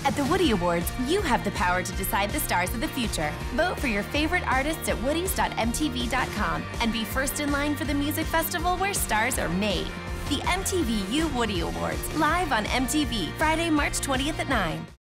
At the Woodie Awards, you have the power to decide the stars of the future. Vote for your favorite artists at woodies.mtv.com and be first in line for the music festival where stars are made. The MTVU Woodie Awards, live on MTV, Friday, March 20th at 9.